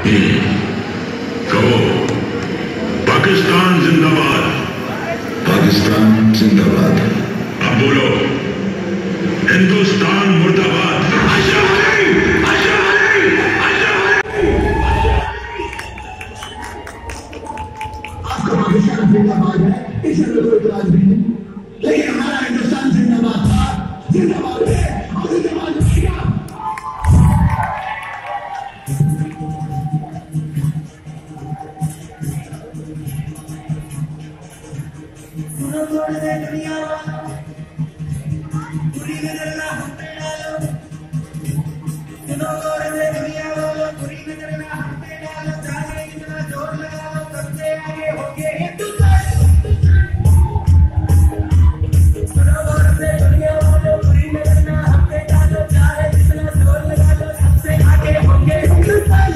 कहो, पाकिस्तान जिंदाबाद। पाकिस्तान जिंदाबाद। अब बोलो, हिंदुस्तान मुर्दाबाद। आपका पाकिस्तान जिंदाबाद है, इसमें कोई इतराज नहीं, लेकिन हमारा हिंदुस्तान जिंदाबाद था, जिंदाबाद है और जिंदाबाद रहेगा। सुनो थोड़े दुनिया वालों, पूरी नजर ना हम पे डालो। सुनो थोड़े दुनिया वालों, पूरी नजर ना हम पे डालो। चाहे इतना जोर लगा लो, सबसे आगे होंगे हिंदुस्तान। सुनो थोड़े दुनिया वालों, पूरी नजर ना हम पे डालो। चाहे इतना जोर लगा लो, सबसे आगे होंगे हिंदुस्तान।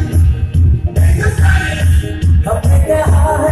हमने कहा है,